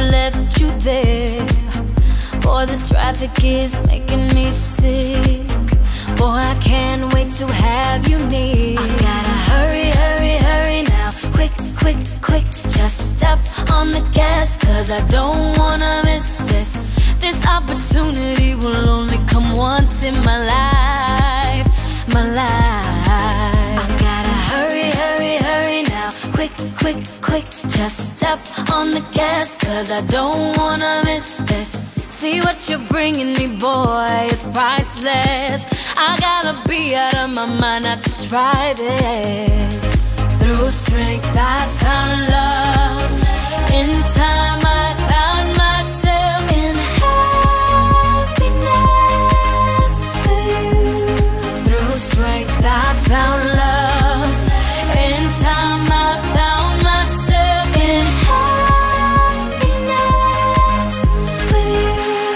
left you there. Boy, this traffic is making me sick. Boy, I can't wait to have you near. I gotta hurry, hurry, hurry now. Quick, quick, quick, just step on the gas, cause I don't wanna miss this. This opportunity will only come once in my life, my life. I gotta hurry, hurry, hurry now. Quick, quick, quick, just step on the gas, cause I don't wanna miss this. See what you're bringing me, boy, it's priceless. I gotta be out of my mind not to try this. Through strength I found love. In time I found myself in happiness with you. Through strength I found love. In time I found myself in happiness with you.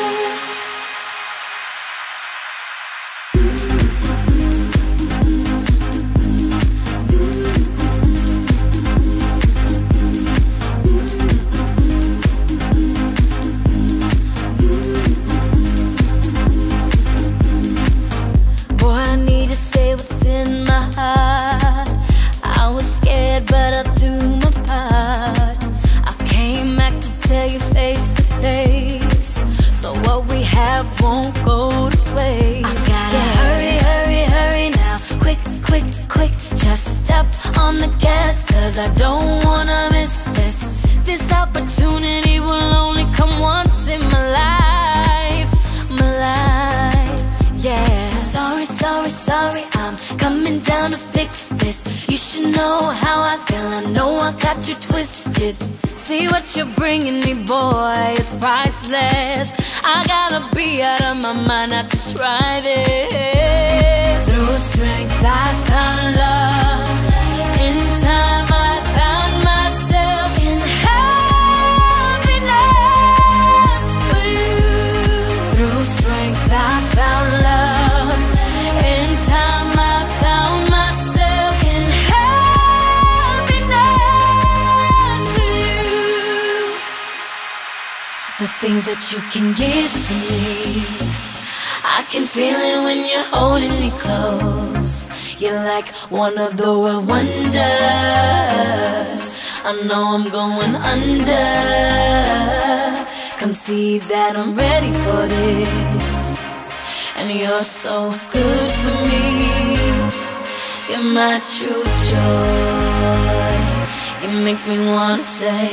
But I'll do my part. I came back to tell you face to face, so what we have won't go to waste. I gotta hurry, hurry, hurry now. Quick, quick, quick, just step on the gas, cause I don't wanna miss this. This opportunity will only come once in my life, yeah. Sorry, sorry, sorry, I'm coming down to fix this. You should know how I feel, I know I got you twisted. See what you're bringing me, boy, it's priceless. I gotta be out of my mind not to try this. Through strength I found love. In time I found myself in happiness with you. Through strength I found love. In time I found myself in happiness with you. The things that you can give to me, I can feel it when you're holding me close. You're like one of the world wonders. I know I'm going under. Come see that I'm ready for this. And you're so good for me. You're my true joy. You make me wanna say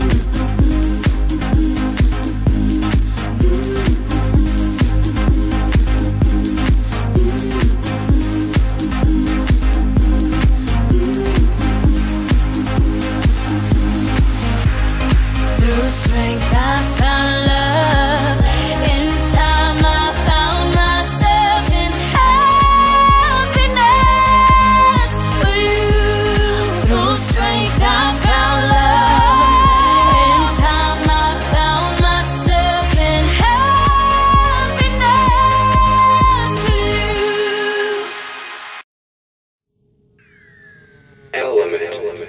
through strength I found love. In time I found myself in happiness with you. Through strength I found love. In time I found myself in happiness with you. Element.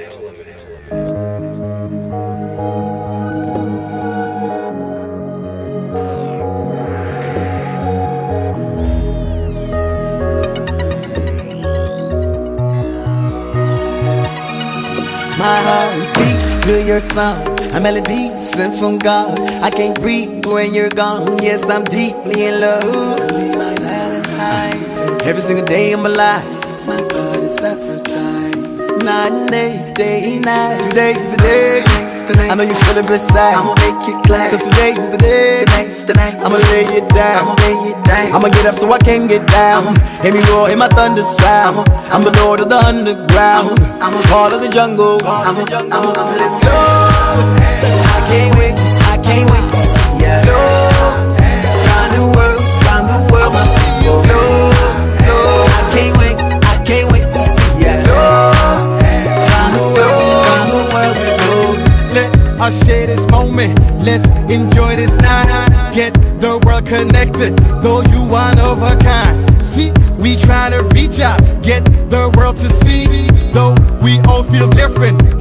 My heart beats to your song, a melody sent from God. I can't breathe when you're gone. Yes, I'm deeply in love. Be my Valentine's. Every single day of my life, my God is sacrifice. Night and day, night. Today's the day. I know you feel it beside. I'ma make you glad. Cause today's the day. I'ma lay it down. I'ma get up so I can get down. Hear me roar, hear my thunder sound. I'm the lord of the underground. I'm a part of the jungle. Let's go. I can't wait to see ya. Go. Round the world, I'ma see you. Go. I can't wait to see ya. Go. Round the world we go. Let us share this moment. Let's enjoy this night. Get the world connected, though you one of a kind. See, we try to reach out, get the world to see. Though we all feel different, you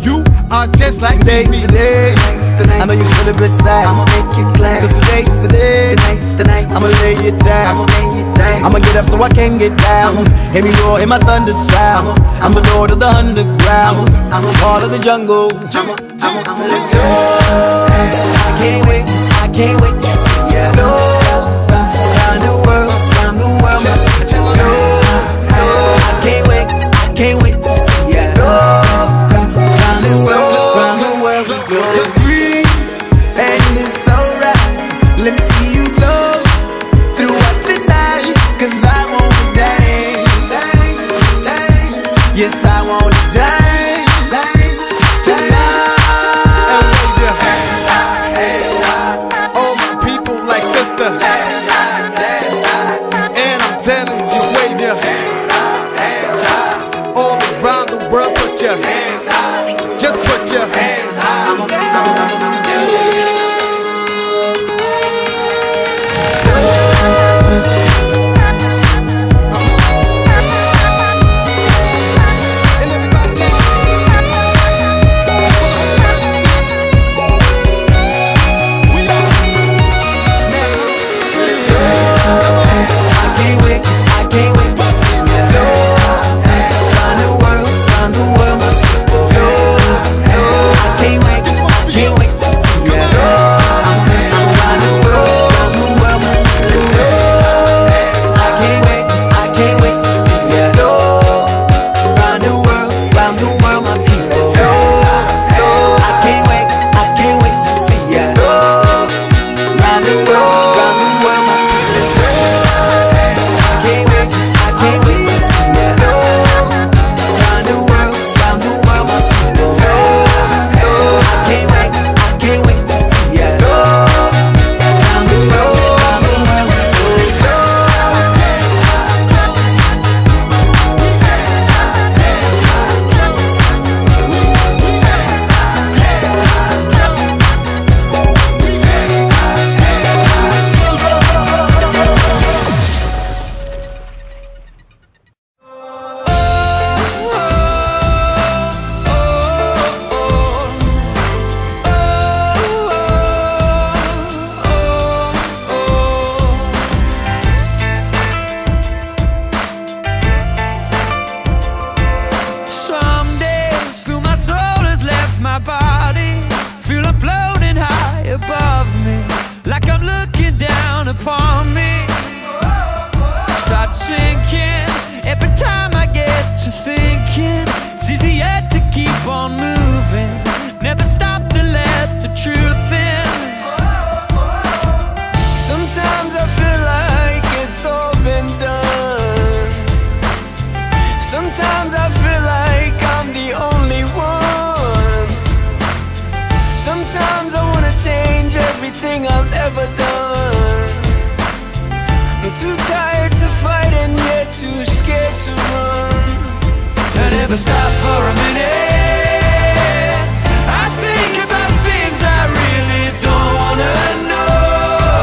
are just like Today's me. the day. I know you feel a bit sad. I'ma make you glad. Cause today's the day. Tonight's the night. I'ma lay it down. I'ma lay it down. I'ma get up so I can get down. Hear me roar, hear my thunder sound. I'm the lord of the underground. I'm a part of the jungle. Let's go. I can't wait, I can't wait to see ya. Go round the world, round the world. Go, I can't wait, I can't wait to see ya. Go round the world, round the world. It's free and it's alright. Let me see you flow throughout the night. Cause I wanna dance. Yes, I wanna dance tonight. All my people like Mr. And I'm telling you, wave your hands high. All around the world, put your hands high. Just put your hands high. And everybody now, for the whole world to see, we are I can't wait, I can't wait to see ya. Go round the world, round the world, my people. Go, I can't wait to see ya. Go round the world, my people. I can't wait to see ya. Go round the world, my people. I can't wait to see ya. Go round the world, my people. I can't wait to see ya. Go round the world, my people. I can't wait to see ya. Go round the world, my people. Some days feel my soul has left my body. Feel I'm floating high above me, like I'm looking down upon me. Start sinking every time I get to thinking. It's easier to keep on moving, never stop to let the truth in. Sometimes I feel like it's all been done. Sometimes I feel like I'm the only one. Sometimes I wanna change everything I've ever done. I'm too tired to fight and yet too scared to run. I never stop for a minute. I think about things I really don't wanna know,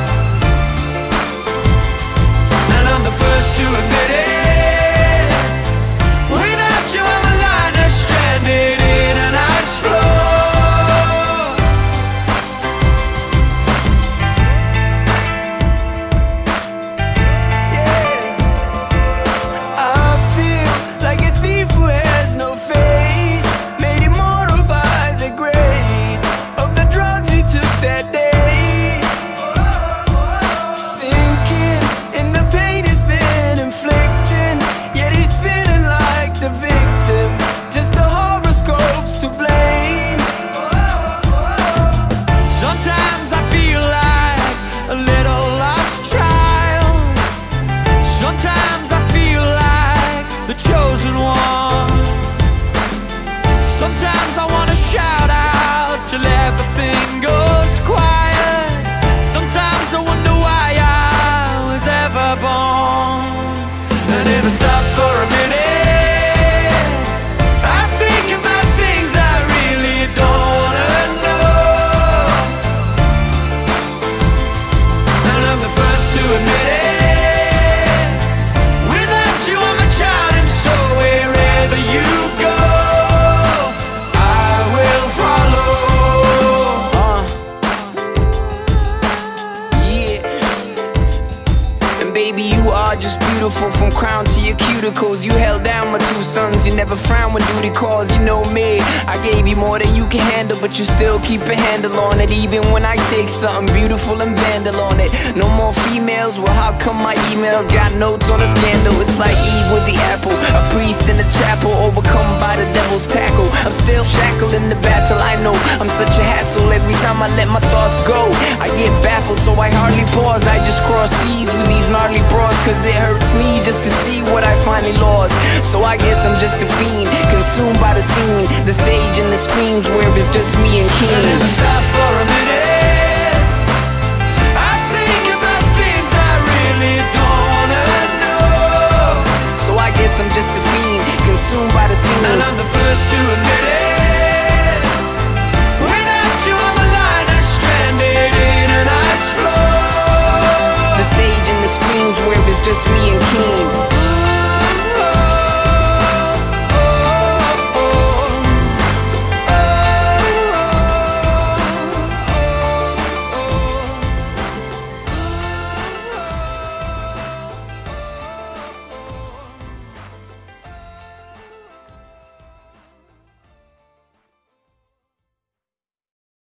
and I'm the first to admit it. Without you I'm a liner stranded in an ice floor. I feel like a thief who has no face. pharmaceuticals. You held down my 2 sons, you never frown when duty calls. You know me, I gave you more than you can handle, but you still keep a handle on it. Even when I take something beautiful and vandal on it. No more females, well how come my emails got notes on a scandal? It's like Eve with the apple, a priest in the chapel, overcome by the devil's tackle. I'm still shackled in the battle, I know I'm such a hassle. Every time I let my thoughts go, I get baffled, so I hardly pause. I just cross seas with these gnarly broads, cause it hurts me just to see what I finally lost. So I guess I'm just a fiend, consumed by the scene, the stage and the screams where it's just me and King. And if I stop for a minute, I think about things I really don't wanna know. So I guess I'm just a fiend, consumed by the scene, and I'm the first to admit it. Without you I'm a liner stranded in an ice floor. the stage and the screams where it's just me and King.